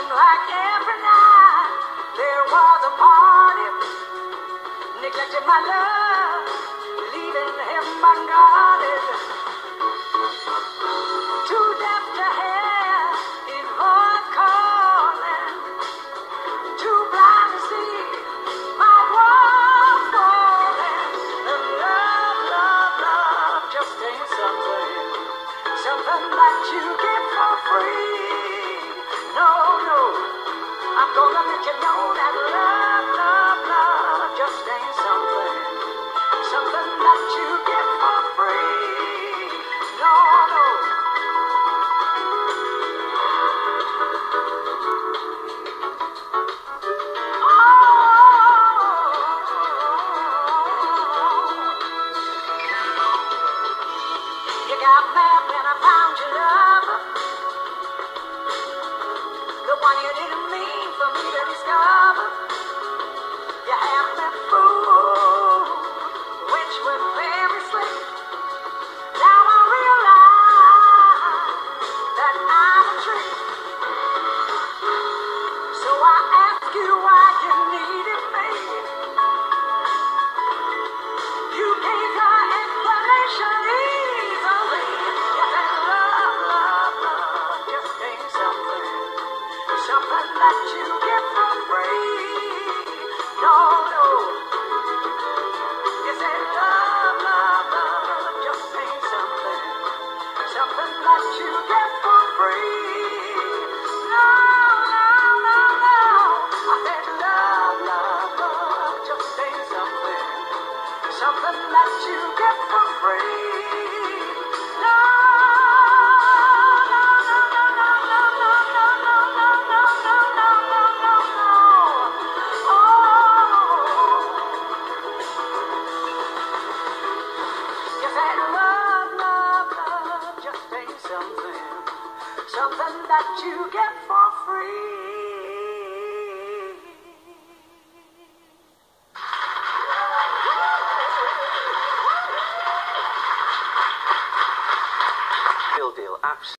seemed like every night there was a party, neglecting my love, leaving him unguarded. Too deaf to hear his voice calling, too blind to see my walls falling. The love just ain't something that you get for free. No, I'm gonna let you know that love just ain't something that you get for free. No. You got mad when I found your love, the one you didn't mean for me to discover. You had me fooled, which was very slick. Now I realize that I'm a trick. So I ask you why you needed me. You gave your explanation easily. You said love just ain't something that you get for free. No. You said love just ain't something that you get for free. No. I said love just ain't something that you get for free. No. You said love just ain't something that you get for free. Deal.